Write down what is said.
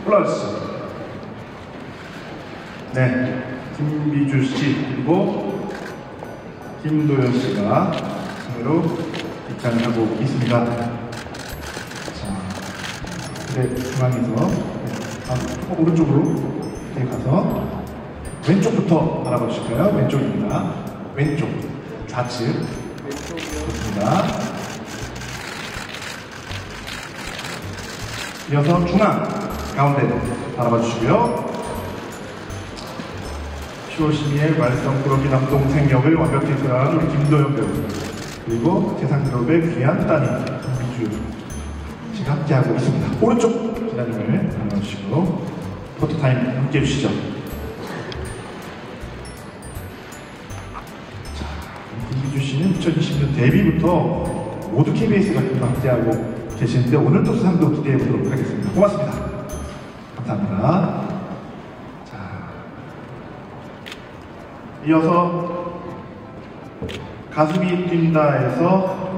올라와주시죠. 네, 김비주 씨 그리고 김도현 씨가 상으로 입장을 하고 있습니다. 자, 그래 중앙에서 오른쪽으로 이렇게 가서 왼쪽부터 바라봐 주실까요? 왼쪽입니다. 왼쪽 좌측 좋습니다. 이어서 중앙 가운데 바라봐 주시고요. 쇼시미의 말썽 꾸러기 남동생 역을 완벽히 수행한 우리 김도현 배우 그리고 재상그룹의 귀한 따님 김비주 씨가 함께하고 있습니다. 오른쪽 기자님을 만나주시고 포토타임 함께 해주시죠. 자, 김비주 씨는 2020년 데뷔부터 모두 KBS가 함께하고 계시는데 오늘 또 수상도 기대해 보도록 하겠습니다. 고맙습니다. 감사합니다. 이어서 가슴이 뛴다에서